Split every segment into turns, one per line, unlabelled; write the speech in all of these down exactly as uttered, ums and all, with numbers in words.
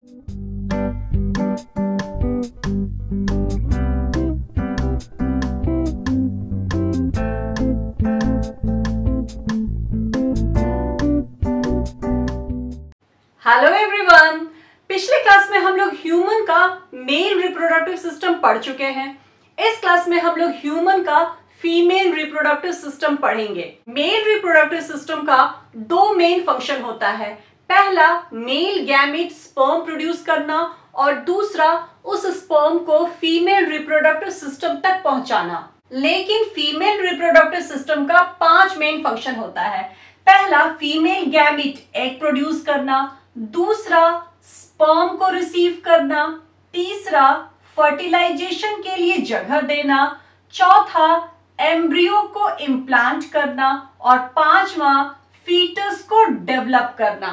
Hello everyone, पिछले class में हम लोग ह्यूमन का मेल रिप्रोडक्टिव सिस्टम पढ़ चुके हैं। इस क्लास में हम लोग ह्यूमन का फीमेल रिप्रोडक्टिव सिस्टम पढ़ेंगे। मेल रिप्रोडक्टिव सिस्टम का दो मेन फंक्शन होता है। पहला, मेल गैमेट स्पर्म प्रोड्यूस करना और दूसरा, उस स्पर्म को फीमेल रिप्रोडक्टिव सिस्टम तक पहुंचाना। लेकिन फीमेल रिप्रोडक्टिव सिस्टम का पांच मेन फंक्शन होता है। पहला, फीमेल गैमेट एग प्रोड्यूस करना, दूसरा, स्पर्म को रिसीव करना, तीसरा, फर्टिलाइजेशन के लिए जगह देना, चौथा, एम्ब्रियो को इम्प्लांट करना और पांचवा, फीटस को डेवलप करना।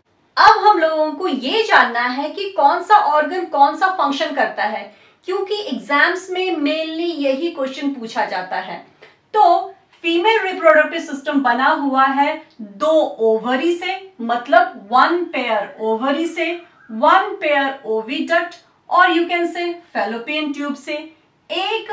अब हम लोगों को ये जानना है कि कौन सा ऑर्गन कौन सा फंक्शन करता है, क्योंकि एग्जाम्स में मेनली यही क्वेश्चन पूछा जाता है। तो फीमेल रिप्रोडक्टिव सिस्टम बना हुआ है दो ओवरी से, मतलब वन पेयर ओवरी से, वन पेयर ओविडक्ट और you can say fallopian tube से, एक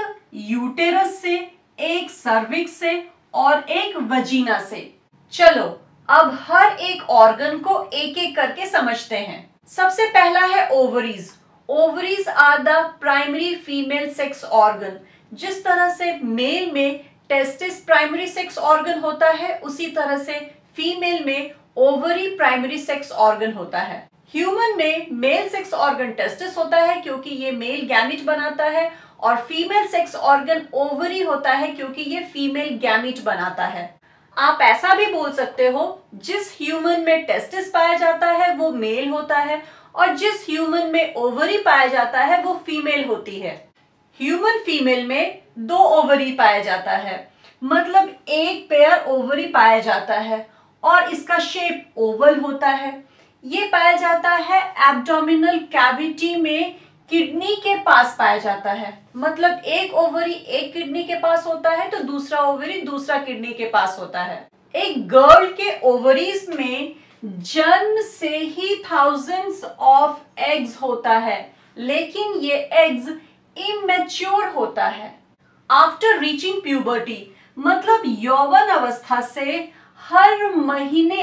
यूटेरस से, एक सर्विक्स से और एक वजीना से। चलो अब हर एक ऑर्गन को एक एक करके समझते हैं। सबसे पहला है ovaries. Ovaries are the primary female sex organ. जिस तरह से मेल में टेस्टिस प्राइमरी सेक्स ऑर्गन होता है, उसी तरह से फीमेल में ओवरी प्राइमरी सेक्स ऑर्गन होता है। ह्यूमन में मेल सेक्स ऑर्गन टेस्टिस होता है क्योंकि ये मेल गैमेट बनाता है, और फीमेल सेक्स ऑर्गन ओवरी होता है क्योंकि ये फीमेल गैमेट बनाता है। आप ऐसा भी बोल सकते हो, जिस ह्यूमन में टेस्टिस पाया जाता है वो मेल होता है और जिस ह्यूमन में ओवरी पाया जाता है वो फीमेल होती है। ह्यूमन फीमेल में दो ओवरी पाया जाता है, मतलब एक पेयर ओवरी पाया जाता है और इसका शेप ओवल होता है। ये पाया जाता है एब्डोमिनल कैविटी में, किडनी के पास पाया जाता है। मतलब एक ओवरी एक किडनी के पास होता है तो दूसरा ओवरी दूसरा किडनी के पास होता है। एक गर्ल के ओवरीज में जन्म से ही थाउजेंड्स ऑफ एग्स होता है, लेकिन ये एग्स इमेच्योर होता है आफ्टर रीचिंग प्यूबर्टी। मतलब यौवन अवस्था से हर महीने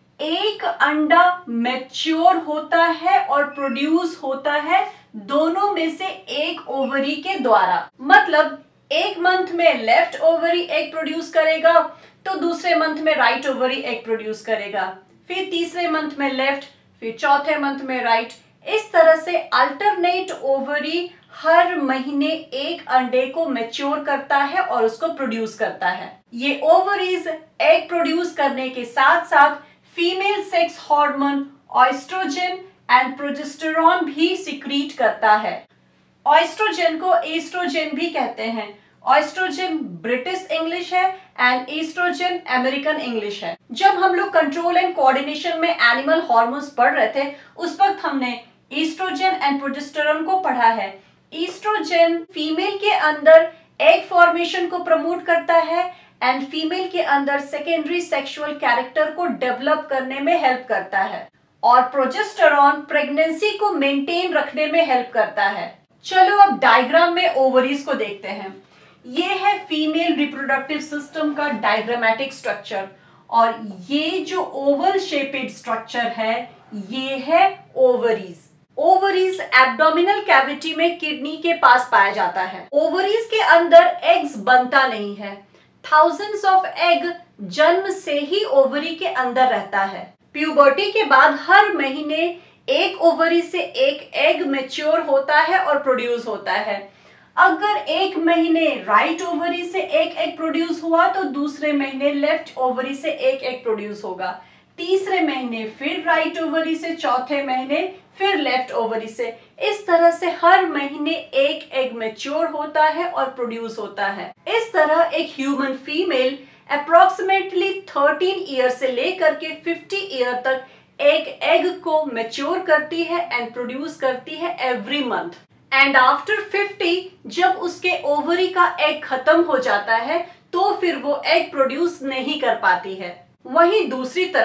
एक अंडा मैच्योर होता है और प्रोड्यूस होता है दोनों में से एक ओवरी के द्वारा। मतलब एक मंथ में लेफ्ट ओवरी एग प्रोड्यूस करेगा तो दूसरे मंथ में राइट ओवरी एग प्रोड्यूस करेगा, फिर तीसरे मंथ में लेफ्ट, फिर चौथे मंथ में राइट। इस तरह से अल्टरनेट ओवरी हर महीने एक अंडे को मैच्योर करता है और उसको प्रोड्यूस करता है। ये ओवरीज एग प्रोड्यूस करने के साथ साथ female sex hormone oestrogen and progesterone भी सिक्रीट करता है। ऑएस्ट्रोजन को एस्ट्रोजन भी कहते हैं। ऑएस्ट्रोजन ब्रिटिश इंग्लिश है एंड एस्ट्रोजन अमेरिकन इंग्लिश है। जब हम लोग कंट्रोल एंड कोऑर्डिनेशन में एनिमल हार्मोन्स पढ़ रहे थे, उस वक्त हमने एस्ट्रोजन एंड प्रोजेस्टेरॉन को पढ़ा है। एस्ट्रोजन फीमेल के अंदर एग फॉर्मेशन को प्रमोट करता है एंड फीमेल के अंदर सेकेंडरी सेक्सुअल कैरेक्टर को डेवलप करने में हेल्प करता है, और प्रोजेस्टेरॉन प्रेगनेंसी को मेंटेन रखने में हेल्प करता है। चलो अब डायग्राम में ओवरीज को देखते हैं। ये है फीमेल रिप्रोडक्टिव सिस्टम का डायग्रामेटिक स्ट्रक्चर, और ये जो ओवल शेपेड स्ट्रक्चर है ये है ओवरीज। ओवरीज एब्डोमिनल कैविटी में किडनी के पास पाया जाता है। ओवरीज के अंदर एग्स बनता नहीं है। थाउजेंड्स ऑफ एग जन्म से ही ओवरी के अंदर रहता है। प्यूबर्टी के बाद हर महीने एक ओवरी से एक एग मैच्योर होता है और प्रोड्यूस होता है। अगर एक महीने राइट ओवरी से एक एग प्रोड्यूस हुआ तो दूसरे महीने लेफ्ट ओवरी से एक एग प्रोड्यूस होगा, तीसरे महीने फिर राइट ओवरी से, चौथे महीने फिर लेफ्ट ओवरी से। इस तरह से हर महीने एक एग मैच्योर होता है और प्रोड्यूस होता है। इस तरह एक human female approximately thirteen year से लेकर के फिफ्टी ईयर तक एक एग को मैच्योर करती है एंड प्रोड्यूस करती है every month. And after fifty जब उसके ओवरी का एग खत्म हो जाता है तो फिर वो एग प्रोड्यूस नहीं कर पाती है। वहीं दूसरी तरफ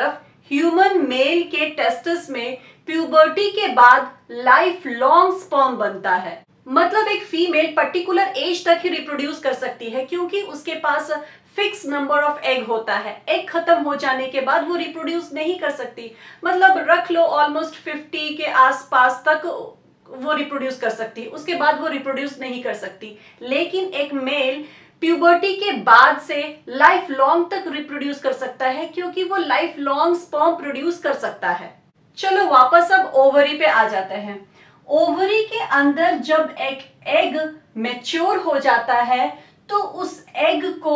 ह्यूमन मेल के टेस्टिस में प्यूबर्टी के बाद लाइफ लॉन्ग स्पर्म बनता है। मतलब एक फीमेल पर्टिकुलर एज तक ही रिप्रोड्यूस कर सकती है क्योंकि उसके पास फिक्स नंबर ऑफ एग होता है। एग खत्म हो जाने के बाद वो रिप्रोड्यूस नहीं कर सकती। मतलब रख लो ऑलमोस्ट फिफ्टी के आसपास तक वो रिप्रोड्यूस कर सकती है, उसके बाद वो रिप्रोड्यूस नहीं कर सकती। लेकिन एक मेल प्यूबर्टी के बाद से लाइफ लॉन्ग तक रिप्रोड्यूस कर सकता है क्योंकि वो लाइफ लॉन्ग स्पर्म प्रोड्यूस कर सकता है। चलो वापस अब ओवरी पे आ जाते हैं। ओवरी के अंदर जब एक एग मैच्योर हो जाता है तो उस एग को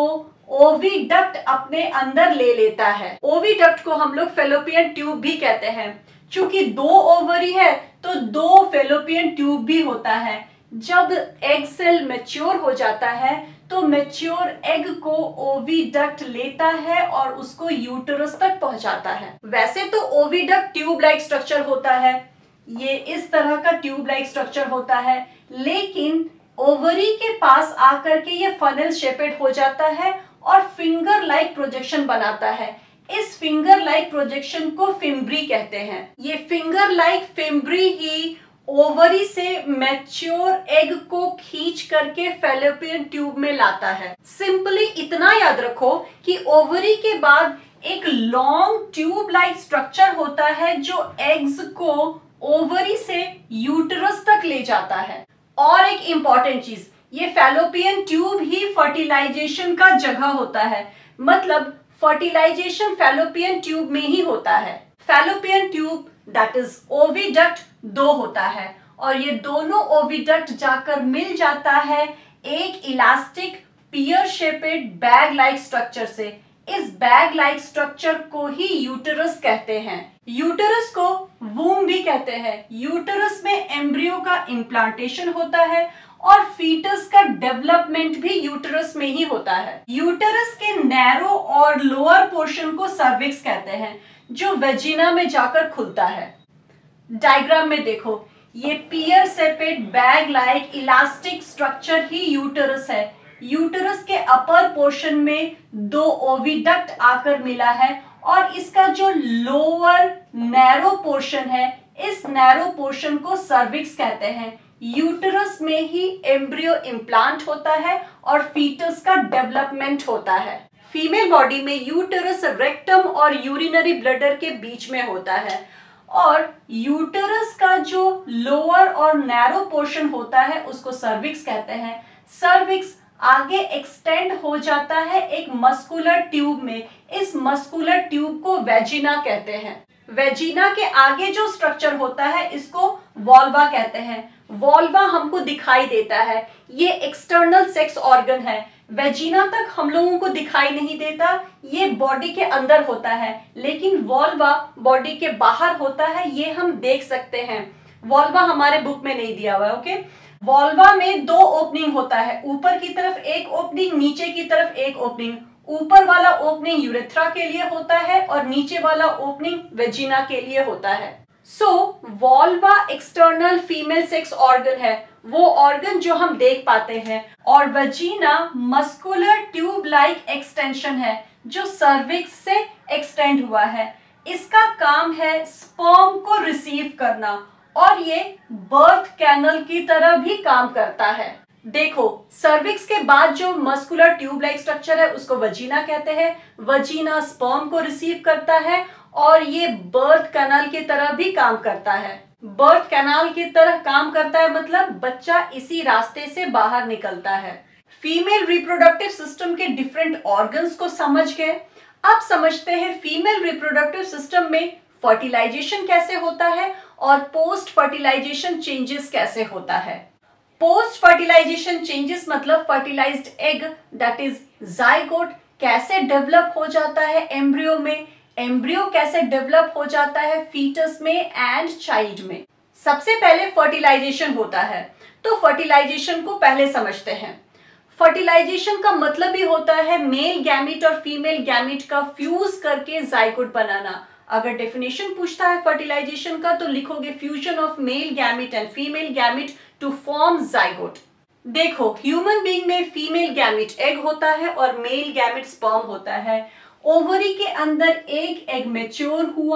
ओविडक्ट अपने अंदर ले लेता है। ओविडक्ट को हम लोग फेलोपियन ट्यूब भी कहते हैं। चूंकि दो ओवरी है तो दो फेलोपियन ट्यूब भी होता है। जब एग सेल मैच्योर हो जाता है तो मैच्योर एग को ओविडक्ट लेता है और उसको यूटरस तक पहुंचाता है। वैसे तो ओविडक्ट ट्यूब लाइक स्ट्रक्चर होता है, ये इस तरह का ट्यूब लाइक स्ट्रक्चर होता है, लेकिन ओवरी के पास आकर के ये फनल शेपेड हो जाता है और फिंगर लाइक प्रोजेक्शन बनाता है। इस फिंगर लाइक प्रोजेक्शन को फिम्ब्री कहते हैं। ये फिंगर लाइक फिम्ब्री ही ओवरी से मैच्योर एग को खींच करके फेलोपियन ट्यूब में लाता है। सिंपली इतना याद रखो कि ओवरी के बाद एक लॉन्ग ट्यूब लाइक स्ट्रक्चर होता है जो एग्स को ओवरी से यूटरस तक ले जाता है। और एक इंपॉर्टेंट चीज, ये फेलोपियन ट्यूब ही फर्टिलाइजेशन का जगह होता है। मतलब फर्टिलाइजेशन फेलोपियन ट्यूब में ही होता है। Fallopian tube that is oviduct दो होता है और ये दोनों ओविडक्ट जाकर मिल जाता है एक elastic pear shaped bag like structure से। इस बैग लाइक स्ट्रक्चर को ही यूटरस कहते हैं। यूटरस को वूम भी कहते हैं। यूटरस में एम्ब्रियो का इम्प्लांटेशन होता है और फीटस का डेवलपमेंट भी यूटरस में ही होता है। यूटरस के नैरो और लोअर पोर्शन को सर्विक्स कहते हैं जो वेजिना में जाकर खुलता है। डायग्राम में देखो, ये pear shaped bag like elastic structure ही यूटरस है। यूटरस के अपर पोर्शन में दो ओविडक्ट आकर मिला है और इसका जो लोअर नैरो पोर्शन है, इस नैरो पोर्शन को सर्विक्स कहते हैं। यूटरस में ही एम्ब्रियो इम्प्लांट होता है और फीटस का डेवलपमेंट होता है। फीमेल बॉडी में यूटरस रेक्टम और यूरिनरी ब्लैडर के बीच में होता है और यूटरस का जो लोअर और नैरो पोर्शन होता है उसको सर्विक्स कहते हैं। सर्विक्स आगे एक्सटेंड हो जाता है एक मस्कुलर ट्यूब में। इस मस्कुलर ट्यूब को वेजिना कहते हैं। वेजिना के आगे जो स्ट्रक्चर होता है इसको वॉल्वा कहते हैं। वॉल्वा हमको दिखाई देता है, ये एक्सटर्नल सेक्स ऑर्गन है। वेजिना तक हम लोगों को दिखाई नहीं देता, ये बॉडी के अंदर होता है, लेकिन वॉल्वा बॉडी के बाहर होता है, ये हम देख सकते हैं। वॉल्वा हमारे बुक में नहीं दिया हुआ है, ओके। वॉल्वा में दो ओपनिंग होता है, ऊपर की तरफ एक ओपनिंग, नीचे की तरफ एक ओपनिंग। ऊपर वाला ओपनिंग यूरेथ्रा के लिए होता है और नीचे वाला ओपनिंग वेजिना के लिए होता है। So vulva external female sex organ है, वो ऑर्गन जो हम देख पाते हैं, और vagina muscular tube like extension है जो सर्विक्स से एक्सटेंड हुआ है। इसका काम है स्पर्म को रिसीव करना और ये बर्थ कैनल की तरह भी काम करता है। देखो, सर्विक्स के बाद जो मस्कुलर ट्यूब लाइक स्ट्रक्चर है उसको वजीना कहते हैं। वजीना स्पर्म को रिसीव करता है और ये बर्थ कैनाल की तरह भी काम करता है। बर्थ कैनाल की तरह काम करता है मतलब बच्चा इसी रास्ते से बाहर निकलता है। फीमेल रिप्रोडक्टिव सिस्टम के डिफरेंट ऑर्गन्स को समझ गए। अब समझते हैं फीमेल रिप्रोडक्टिव सिस्टम में फर्टिलाइजेशन कैसे होता है और पोस्ट फर्टिलाइजेशन चेंजेस कैसे होता है। पोस्ट फर्टिलाइजेशन चेंजेस मतलब fertilised egg that is zygote कैसे डेवलप हो जाता है एम्ब्रियो में, एम्ब्रियो कैसे डेवलप हो जाता है फीटस में एंड चाइल्ड में। सबसे पहले फर्टिलाइजेशन होता है, तो फर्टिलाइजेशन को पहले समझते हैं। फर्टिलाइजेशन का मतलब ही होता है मेल गैमिट और फीमेल गैमिट का फ्यूज करके जाइगोट बनाना। अगर डेफिनेशन पूछता है फर्टिलाइजेशन का तो लिखोगे fusion of male gamete and female gamete to form zygote. देखो, ह्यूमन बीइंग में फीमेल गैमिट एग होता है और मेल गैमिट स्पर्म होता है। ओवरी के अंदर एक एग मैच्योर हुआ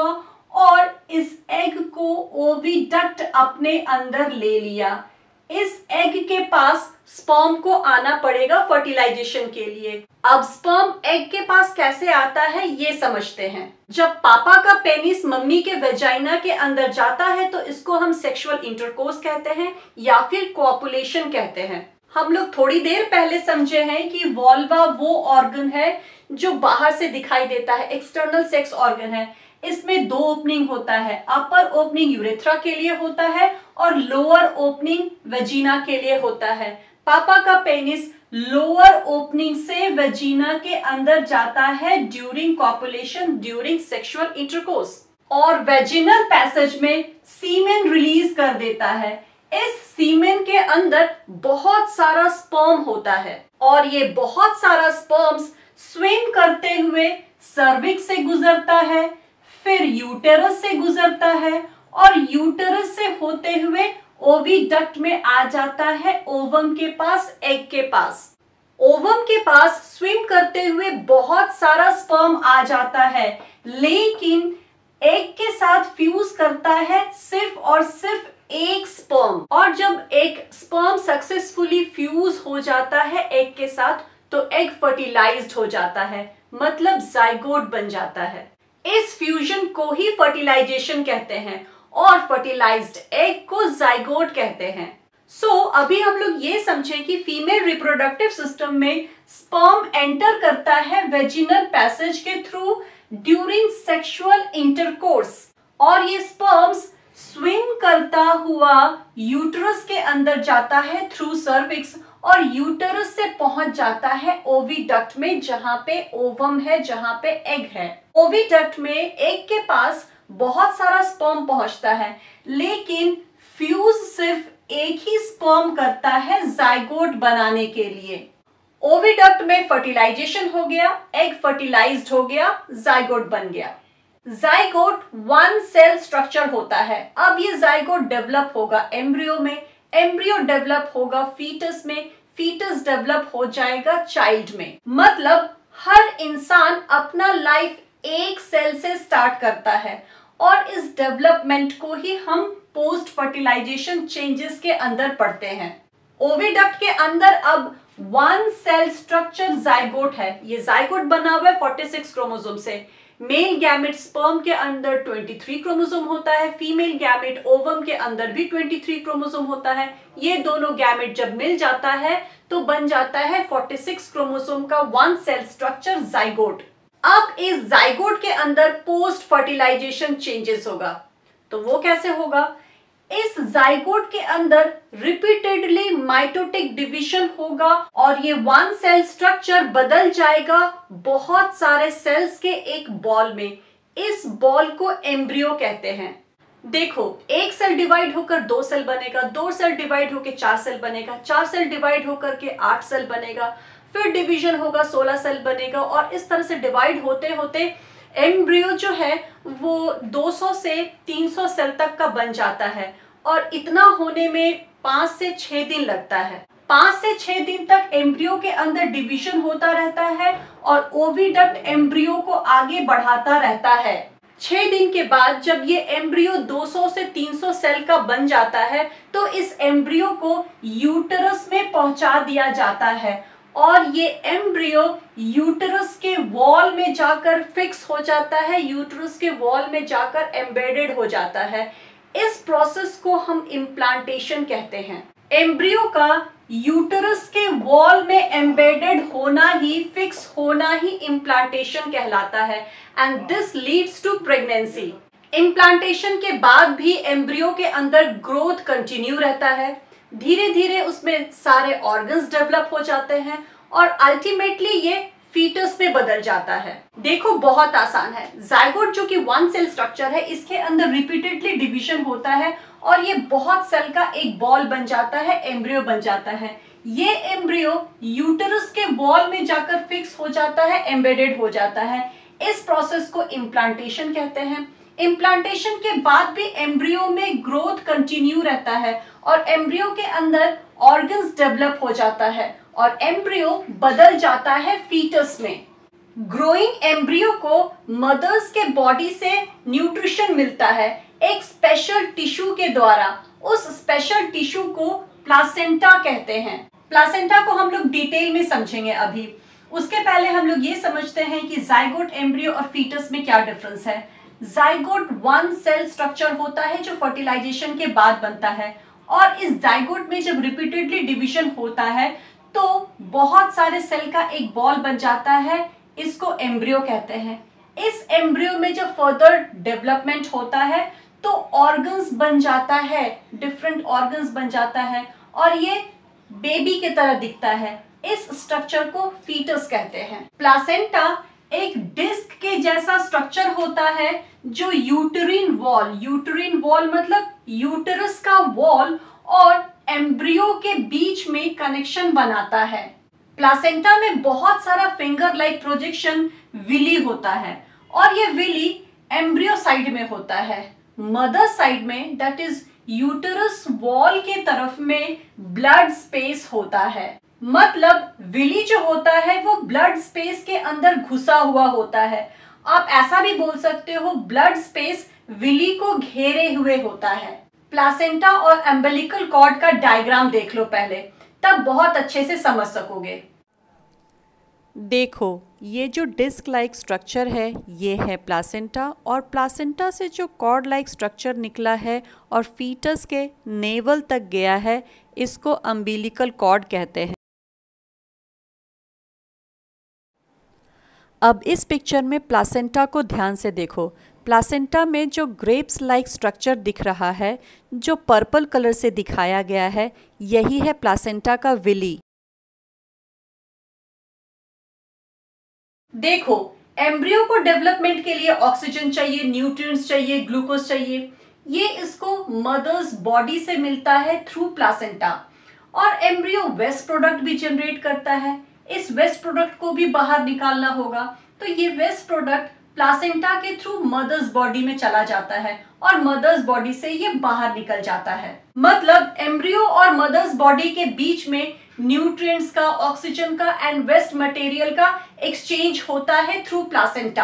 और इस एग को ओविडक्ट अपने अंदर ले लिया। इस एग के पास स्पर्म को आना पड़ेगा फर्टिलाइजेशन के लिए। अब स्पर्म एग के पास कैसे आता है ये समझते हैं। जब पापा का पेनिस मम्मी के वेजाइना के अंदर जाता है तो इसको हम सेक्सुअल इंटरकोर्स कहते हैं या फिर कोपुलेशन कहते हैं। हम लोग थोड़ी देर पहले समझे हैं कि वोल्वा वो ऑर्गन है जो बाहर से दिखाई देता है, एक्सटर्नल सेक्स ऑर्गन है। इसमें दो ओपनिंग होता है, अपर ओपनिंग यूरेथ्रा के लिए होता है और लोअर ओपनिंग वेजिना के लिए होता है। पापा का पेनिस लोअर ओपनिंग से वेजिना के अंदर जाता है during copulation, during sexual intercourse, और वेजिनल पैसेज में सीमेन रिलीज कर देता है। इस सीमेन के अंदर बहुत सारा स्पर्म होता है और ये बहुत सारा स्पर्म्स स्विम करते हुए सर्विक्स से गुजरता है, फिर यूटेरस से गुजरता है और यूटेरस से होते हुए ओविडक्ट में आ जाता है ओवम के पास, एग के पास। ओवम के पास स्विम करते हुए बहुत सारा स्पर्म आ जाता है, लेकिन एग के साथ फ्यूज करता है सिर्फ और सिर्फ एक स्पर्म। और जब एक स्पर्म सक्सेसफुली फ्यूज हो जाता है एग के साथ तो एग फर्टिलाइज्ड हो जाता है, मतलब जाइगोट बन जाता है। इस फ्यूजन को ही फर्टिलाइजेशन कहते हैं और फर्टिलाइज्ड एग को जाइगोट कहते हैं। सो so, अभी हम लोग ये समझे कि फीमेल रिप्रोडक्टिव सिस्टम में स्पर्म एंटर करता है वेजिनल पैसेज के थ्रू ड्यूरिंग सेक्सुअल इंटरकोर्स और ये स्पर्म्स स्विम करता हुआ यूटरस के अंदर जाता है थ्रू सर्विक्स और यूटरस से पहुंच जाता है ओविडक्ट में, जहां पे ओवम है, जहां पे एग है। ओविडक्ट में एग के पास बहुत सारा स्पर्म पहुंचता है, लेकिन फ्यूज सिर्फ एक ही स्पर्म करता है जाइगोट बनाने के लिए। ओविडक्ट में फर्टिलाइजेशन हो गया, एग फर्टिलाइज्ड हो गया, जाइगोट बन गया। जाइगोट वन सेल स्ट्रक्चर होता है। अब ये जाइगोट डेवलप होगा एम्ब्रियो में, एम्ब्रियो डेवलप होगा फीटस में, फीटस डेवलप हो जाएगा चाइल्ड में। मतलब हर इंसान अपना लाइफ एक सेल से स्टार्ट करता है और इस डेवलपमेंट को ही हम पोस्ट फर्टिलाइजेशन चेंजेस के अंदर पढ़ते हैं। ओविडक्ट के अंदर अब वन सेल स्ट्रक्चर जाइगोट है। ये जाइगोट बना हुआ है छियालीस क्रोमोसोम से। मेल गैमेट स्पर्म के अंदर तेईस क्रोमोसोम होता है, फीमेल गैमेट ओवम के अंदर भी तेईस क्रोमोसोम होता है। ये दोनों गैमेट जब मिल जाता है तो बन जाता है छियालीस क्रोमोसोम का वन सेल स्ट्रक्चर जाइगोट। अब इस जाइगोट के अंदर पोस्ट फर्टिलाइजेशन चेंजेस होगा, तो वो कैसे होगा? इस जाइगोट के अंदर रिपीटेडली माइटोटिक डिवीजन होगा और ये वन सेल स्ट्रक्चर बदल जाएगा बहुत सारे सेल्स के एक बॉल में। इस बॉल को एम्ब्रियो कहते हैं। देखो, एक सेल डिवाइड होकर दो सेल बनेगा, दो सेल डिवाइड होकर चार सेल बनेगा, चार सेल डिवाइड होकर के आठ सेल बनेगा, फिर डिवीजन होगा सोलह सेल बनेगा और इस तरह से डिवाइड होते होते एम्ब्रियो जो है वो दो सौ से तीन सौ सेल तक का बन जाता है और इतना होने में पांच से छह दिन लगता है। पांच से छह दिन तक एम्ब्रियो के अंदर डिवीजन होता रहता है और ओविडक्ट एम्ब्रियो को आगे बढ़ाता रहता है। छह दिन के बाद जब ये एम्ब्रियो दो सौ से तीन सौ सेल का बन जाता है तो इस एम्ब्रियो को यूटरस में पहुंचा दिया जाता है और ये एम्ब्रियो यूटरस के वॉल में जाकर फिक्स हो जाता है, यूटरस के वॉल में जाकर एम्बेडेड हो जाता है। इस प्रोसेस को हम इम्प्लांटेशन कहते हैं। एम्ब्रियो का यूटरस के वॉल में एम्बेडेड होना ही, फिक्स होना ही इम्प्लांटेशन कहलाता है and this leads to pregnancy. Implantation के बाद भी एम्ब्रियो के अंदर ग्रोथ कंटिन्यू रहता है, धीरे धीरे उसमें सारे ऑर्गन्स डेवलप हो जाते हैं और अल्टीमेटली ये फीटस में बदल जाता है। देखो, बहुत आसान है। जाइगोट जो कि वन सेल स्ट्रक्चर है, इसके अंदर रिपीटेडली डिवीजन होता है और ये बहुत सेल का एक बॉल बन जाता है, एम्ब्रियो बन जाता है। ये एम्ब्रियो यूटरस के वॉल में जाकर फिक्स हो जाता है, एम्बेडेड हो जाता है। इस प्रोसेस को इम्प्लांटेशन कहते हैं। इम्प्लांटेशन के बाद भी एम्ब्रियो में ग्रोथ कंटिन्यू रहता है और एम्ब्रियो के अंदर ऑर्गन्स डेवलप हो जाता है और एम्ब्रियो बदल जाता है फीटस में। ग्रोइंग एम्ब्रियो को मदर्स के बॉडी से न्यूट्रिशन मिलता है एक स्पेशल टिश्यू के द्वारा। उस स्पेशल टिश्यू को प्लासेंटा कहते हैं। प्लासेंटा को हम लोग डिटेल में समझेंगे अभी। उसके पहले हम लोग ये समझते हैं कि जाइगोट, एम्ब्रियो और फीटस में क्या डिफरेंस है। जाइगोट वन सेल स्ट्रक्चर होता है जो फर्टिलाइजेशन के बाद बनता है, और इस जाइगोट में जब रिपीटेडली डिवीजन होता है तो बहुत सारे सेल का एक बॉल बन जाता है, इसको एम्ब्रियो कहते हैं। इस एम्ब्रियो में जब फर्दर डेवलपमेंट होता है तो ऑर्गन्स बन जाता है, डिफरेंट ऑर्गन्स बन जाता है और ये बेबी की तरह दिखता है। इस स्ट्रक्चर को फीटस कहते हैं। प्लासेंटा एक डिस्क के जैसा स्ट्रक्चर होता है जो यूटेरिन वॉल, यूटेरिन वॉल मतलब यूटेरस का वॉल और एम्ब्रियो के बीच में कनेक्शन बनाता है। प्लासेंटा में बहुत सारा फिंगर लाइक प्रोजेक्शन विली होता है और ये विली एम्ब्रियो साइड में होता है। मदर साइड में दैट इज यूटेरस वॉल के तरफ में ब्लड स्पेस होता है। मतलब विली जो होता है वो ब्लड स्पेस के अंदर घुसा हुआ होता है। आप ऐसा भी बोल सकते हो ब्लड स्पेस विली को घेरे हुए होता है। प्लासेंटा और अम्बिलिकल कॉर्ड का डायग्राम देख लो पहले, तब बहुत अच्छे से समझ सकोगे।
देखो ये जो डिस्क लाइक स्ट्रक्चर है ये है प्लासेंटा, और प्लासेंटा से जो कॉर्ड लाइक स्ट्रक्चर निकला है और फीटस के नेवल तक गया है इसको अम्बिलिकल कॉर्ड कहते हैं। अब इस पिक्चर में प्लासेंटा को ध्यान से देखो। प्लासेंटा में जो ग्रेप्स लाइक स्ट्रक्चर दिख रहा है जो पर्पल कलर से दिखाया गया है यही है प्लासेंटा का विली।
देखो एम्ब्रियो को डेवलपमेंट के लिए ऑक्सीजन चाहिए, न्यूट्रिएंट्स चाहिए, ग्लूकोज चाहिए। ये इसको मदर्स बॉडी से मिलता है थ्रू प्लासेंटा, और एम्ब्रियो वेस्ट प्रोडक्ट भी जनरेट करता है। इस वेस्ट प्रोडक्ट को भी बाहर निकालना होगा, तो ये वेस्ट प्रोडक्ट प्लासेंटा के थ्रू मदर्स बॉडी में चला जाता है और मदर्स बॉडी से ये बाहर निकल जाता है। मतलब एम्ब्रियो और मदर्स बॉडी के बीच में न्यूट्रिएंट्स का, ऑक्सीजन का एंड वेस्ट मटेरियल का एक्सचेंज होता है थ्रू प्लासेंटा,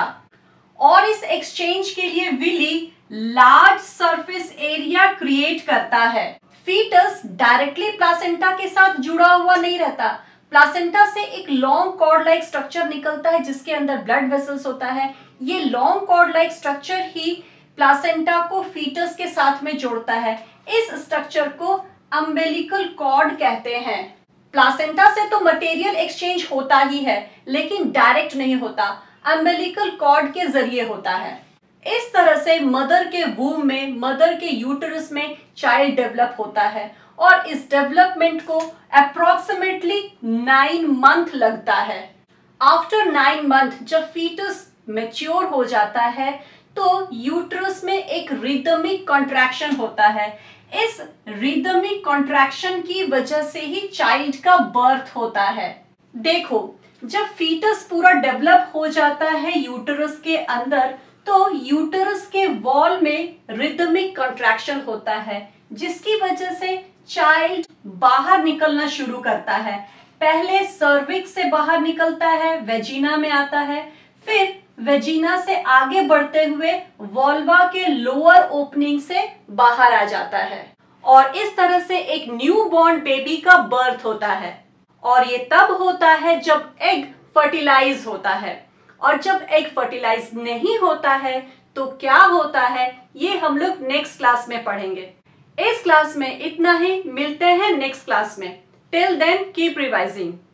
और इस एक्सचेंज के लिए villi large surface area create करता है। फीटस डायरेक्टली प्लासेंटा के साथ जुड़ा हुआ नहीं रहता। प्लासेंटा से एक लॉन्ग कॉर्ड लाइक स्ट्रक्चर निकलता है जिसके अंदर ब्लड वेसल्स होता है। ये लॉन्ग कॉर्ड लाइक स्ट्रक्चर ही प्लासेंटा को फीटस के साथ में जोड़ता है। इस स्ट्रक्चर को अम्बिलिकल कॉर्ड कहते हैं। प्लासेंटा से तो मटेरियल एक्सचेंज होता ही है लेकिन डायरेक्ट नहीं होता, अम्बिलिकल कॉर्ड के जरिए होता है। इस तरह से मदर के वूम में, मदर के यूटेरस में चाइल्ड डेवलप होता है, और इस डेवलपमेंट को अप्रोक्सीमेटली नाइन मंथ लगता है। आफ्टर नाइन मंथ जब फीटस मैच्योर हो जाता है तो यूटेरस में एक रिदमिक कॉन्ट्रैक्शन होता है। इस रिदमिक कॉन्ट्रैक्शन की वजह से ही चाइल्ड का बर्थ होता है। देखो जब फीटस पूरा डेवलप हो जाता है यूटेरस के अंदर तो यूटेरस के वॉल में रिदमिक कॉन्ट्रैक्शन होता है जिसकी वजह से चाइल्ड बाहर निकलना शुरू करता है। पहले सर्विक्स से बाहर निकलता है, वेजिना में आता है, फिर वेजिना से आगे बढ़ते हुए वोल्वा के लोअर ओपनिंग से बाहर आ जाता है, और इस तरह से एक न्यू बॉर्न बेबी का बर्थ होता है। और ये तब होता है जब एग फर्टिलाइज होता है, और जब एग फर्टिलाइज नहीं होता है तो क्या होता है ये हम लोग नेक्स्ट क्लास में पढ़ेंगे। इस क्लास में इतना ही, मिलते हैं नेक्स्ट क्लास में। Till then keep revising.